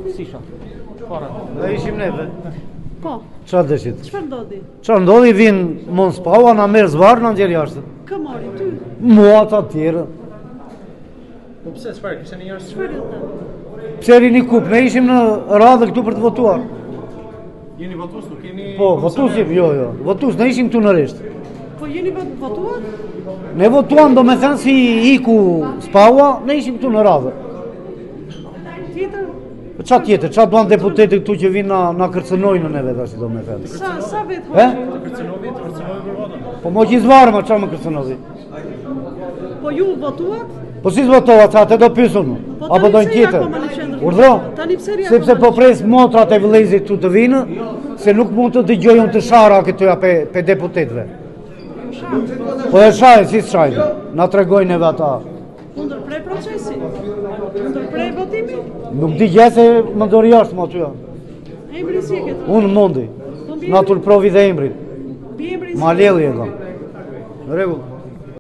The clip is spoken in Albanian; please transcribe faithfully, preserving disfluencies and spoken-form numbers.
Sisha. Fara. Dhe ishim neve. Po, Qa dëshit? çfarë ndodhi? Qa ndodhi, vinë mos paua, na merë zvarë, na nxjerë jashtë. Kë mori ty? Mua ata tjerë. Po pse, çfarë kishte një njerëz? Çfarë ata? Pse rini kup, ne ishim në radhë këtu për të votuar. Jeni votues, nuk keni. Po, votues jemi, jo, jo. Votues, ne ishim këtu në resht. Po jeni vot- votuar? Ne votuam, do me thënë si iku spaua, ne ishim këtu në radhë. Tjetër? Po qa tjetër, qa duan deputetit këtu që vinë na, na kërcënojnë neve tash, do me thënë. Sa sa vet E? hoqë? Të kërcënovi, të kërcënovi për votën. Po mo që zvarë, ma qa më kërcënovi. Po ju votuat? Po si zvotova, qa te do pysun, Po apo tani dojnë pse tjetër. akoma në qendër? Urdhro, Tani pse ri sepse akoma po në pres motrat e vëllezit tu të vinë, se nuk mund të dëgjoj unë të shara këtuja pe, pe deputetve. Po e shaj, si shajnë, na tregojnë neve ata. Kundër prej procesi? Kundër prej votimi? Nuk di gje se më dori jashtë më atyja. Emri si e ke? Unë mundi, Po mbi na tulprovi dhe emrit, mbi emri si? ma lelli e kam. Në rregull.